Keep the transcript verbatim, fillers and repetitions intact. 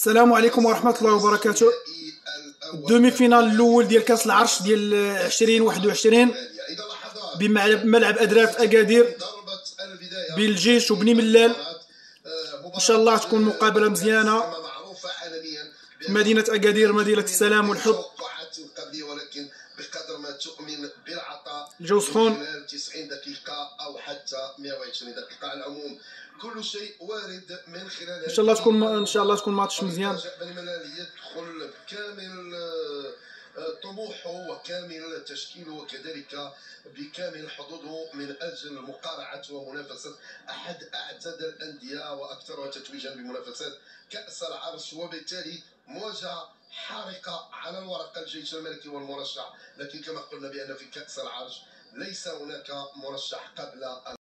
السلام عليكم ورحمة الله وبركاته. الدومي فينال الأول ديال كأس العرش ديال عشرين واحد وعشرين بملعب أدراف أكادير بين الجيش وبني ملال. إن شاء الله تكون مقابلة مزيانة في مدينة أكادير، مدينة السلام والحب. بقدر ما تؤمن بالعطاء الجو سخون تسعين دقيقة أو حتى مئة وعشرين دقيقة. على العموم كل شيء وارد من خلال إن شاء الله تكون إن شاء الله تكون ماتش مزيان. بني ملال يدخل بكامل طموحه وكامل تشكيله وكذلك بكامل حظوظه من أجل مقارعة ومنافسة أحد أعتاد الأندية وأكثرها تتويجا بمنافسات كأس العرش، وبالتالي مواجهة حارقة على الورقة. الجيش الملكي والمرشح، لكن كما قلنا بأن في كأس العرش ليس هناك مرشح قبل